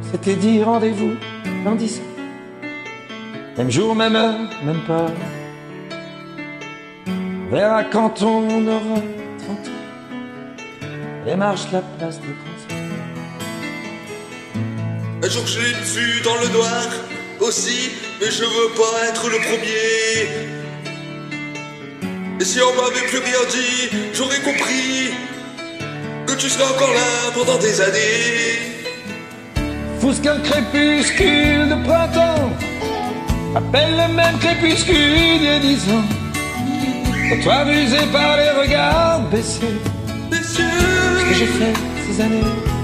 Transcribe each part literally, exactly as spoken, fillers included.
s'était dit rendez-vous dans dix ans. Même jour, même heure, même pas. On verra quand on aura trente ans. Et marche la place des Français. Un jour j'ai une vue dans le noir aussi, mais je veux pas être le premier. Et si on m'avait plus rien dit, j'aurais compris que tu serais encore là pendant des années. Fous qu'un crépuscule de printemps appelle le même crépuscule il y a dix ans. Pour toi rusé par les regards baissés, Messieurs, ce que j'ai fait ces années.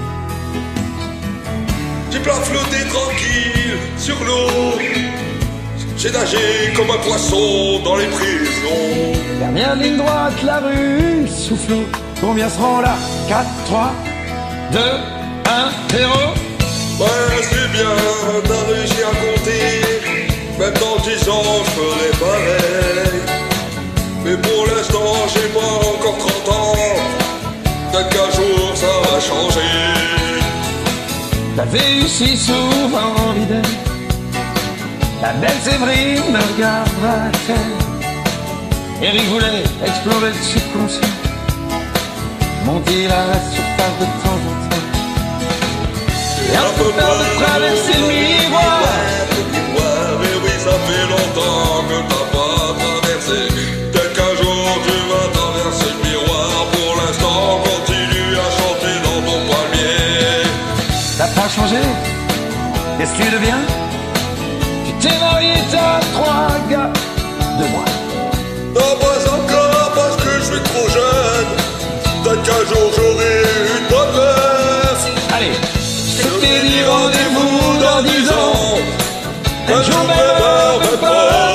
j'ai plein flotté tranquille sur l'eau. J'ai nagé comme un poisson dans les prisons. Dernière ligne droite, la rue souffle. Combien seront là? Quatre, trois, deux, un, zéro. Ouais, c'est bien, t'as réussi à compter. Même dans dix ans, je ferai pareil. Mais pour l'instant, j'ai pas encore trente ans. Peut-être qu'un jour, ça va changer. T'avais eu si souvent l'idée. La belle Séverine me regardera terre. Eric voulait explorer le subconscient, monter à la surface de temps en temps. Et un peu peur de traverser le miroir. Le miroir, mais oui, ça fait longtemps que t'as pas traversé. Peut-être qu'un jour, tu vas traverser le miroir. Pour l'instant, continue à chanter dans ton palmier. T'as pas changé? Qu'est-ce que tu deviens? Tu t'es marié, t'as trois gars, deux mois. Non, pas encore, parce que je suis trop jeune. Peut-être qu'un jour, j'aurai une bonne meuf. Allez, je t'ai dit rendez-vous dans dix ans. Un jour, même heure, même pas.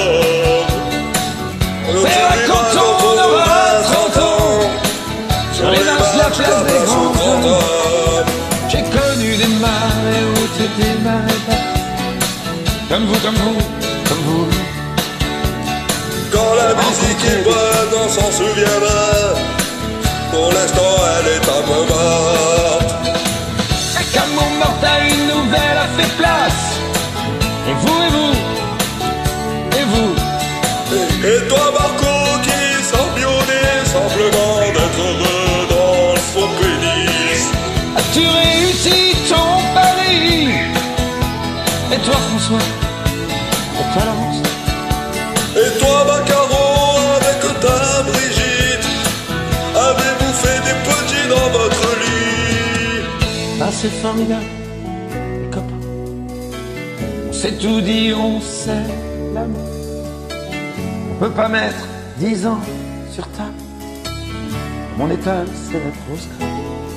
On verra quand on aura trente ans. Sur les marches de la place des grands hommes. J'ai connu des marées hautes et des marées basses. Comme vous, comme vous, comme vous. Quand la musique est bonne, on s'en souviendra. Pour l'instant, elle est un peu morte. Chaque amour mortel, une nouvelle a fait place. Et vous, et vous, et vous. Et, et toi, Marco, qui s'ambionnait simplement d'être heureux dans le fond de pénis. As-tu réussi ton pari? Et toi, François? Et toi, Laurence? Et toi, Macaro, avec ta Brigitte, avez-vous fait des petits dans votre lit? Ah, c'est formidable, les copains. On s'est tout dit, on sait l'amour. On peut pas mettre dix ans sur table. Mon étal, c'est la grosse crème.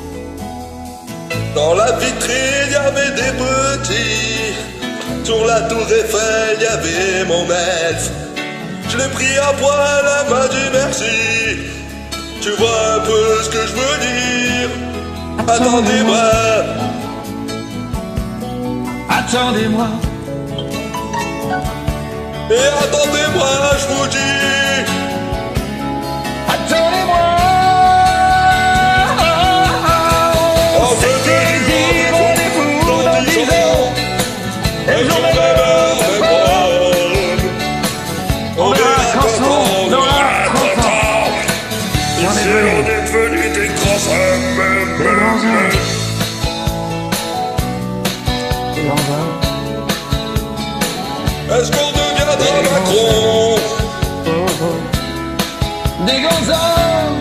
Dans la vitrine, y avait des petits. Sur la tour Eiffel, y avait mon elfe. Je l'ai pris à poil, elle m'a dit merci. Tu vois un peu ce que je veux dire. Attendez-moi. Attendez-moi. Et attendez-moi, je vous dis. Attendez-moi. On s'était dit rendez-vous dans dix ans. Un jour même heure, même pas. On verra quand on aura trente ans. Et si on est devenus des grands hommes. Des grands hommes. Des grands hommes. Est-ce qu'on deviendra Macron? Oh, oh. Des grands hommes.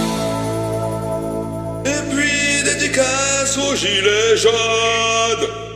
Et puis dédicace aux gilets jaunes.